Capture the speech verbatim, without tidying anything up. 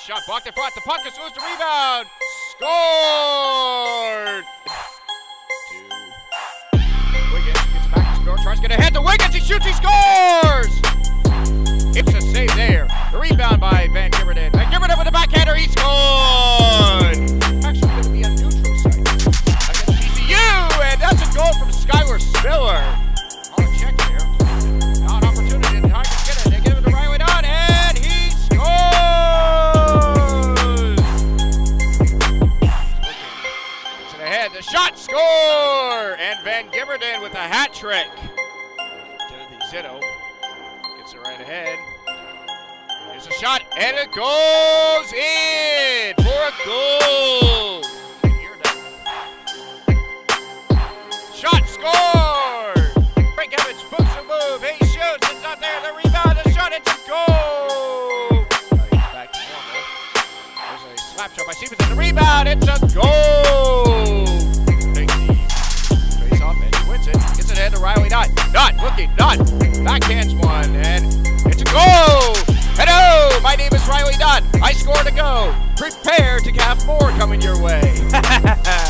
shot blocked in front. The puck is loose. The rebound. Scored. Two. Wiggins gets it back to Spiller. Tries to get ahead to Wiggins. He shoots. He scores. It's a save there. The rebound by Van Gibberden. Van Gibberden with the backhander. He scored. Actually going to be a neutral site against T C U. And that's a goal from Skylar Spiller. On a check there. Now an opportunity to Tigers get it. They give it to Riley Dunn. And he scores. Gets it ahead. The shot, score. And Van Gibberden with a hat trick. Timothy Zito gets it right ahead. Here's a shot, and it goes in for a goal. Shot, score. Frank Evans books a move. He shoots. It's not there. The rebound, the shot, it's a goal. Back to normal. There's a slap shot by Stevenson. The rebound, it's a goal. Takes the face off, and he wins it. Gets it ahead to Riley Dunn. Dunn looking, Dunn. Backhands one, and it's a goal. Hello, my name is Riley Dunn. I scored a go. Prepare to have more coming your way.